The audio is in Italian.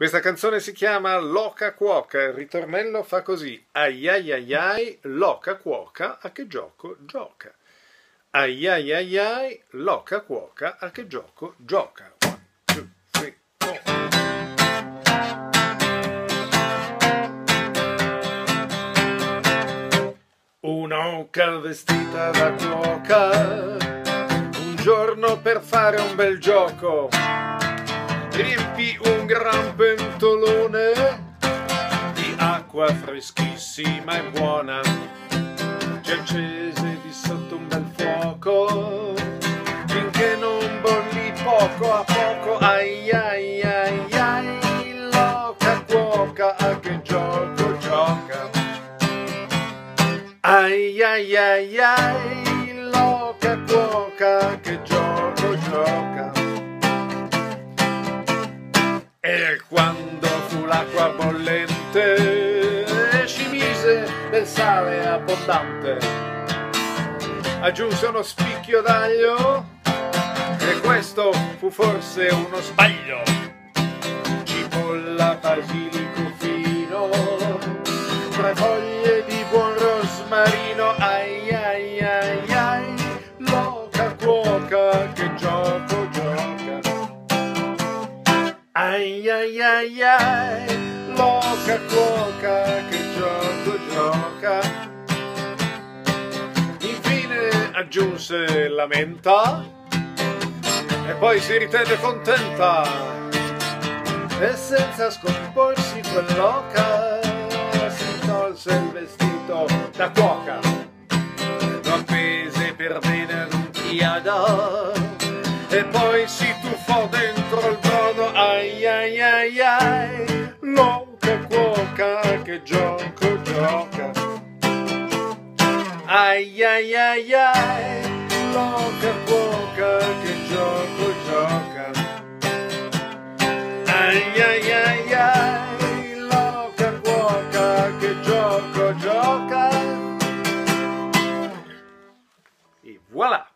Questa canzone si chiama Loca Cuoca, il ritornello fa così: ai ai ai ai, loca cuoca, a che gioco gioca. Ai ai ai ai, loca cuoca, a che gioco gioca. 1, 2, 3, 4. Un'oca vestita da cuoca, un giorno per fare un bel gioco, riempì un gran pentolone di acqua freschissima e buona, ci accese di sotto un bel fuoco finché non bollì poco a poco. Ai ai ai ai, loca cuoca, a che gioco gioca. Ai ai ai ai, loca cuoca, a che gioco gioca. E quando fu l'acqua bollente ci mise del sale abbondante, aggiunse uno spicchio d'aglio e questo fu forse uno sbaglio, cipolla, basilico fino, 3 foglie di buon rosmarino. Ai ai ai ai, loca cuoca, che gioco gioca. Ai ai ai ai, loca cuoca, che gioco gioca. Infine aggiunse la menta e poi si ritenne contenta, e senza scomporsi quell'oca si tolse il vestito da cuoca, lo appese per bene ad un chiodo e poi si tuffò dentro il brodo. Ai ai ai ai, loca cuoca, che gioco gioca. Ai ai ai ai, loca cuoca, che gioco gioca. Ai ai ai ai, loca cuoca, che gioco gioca. E voilà!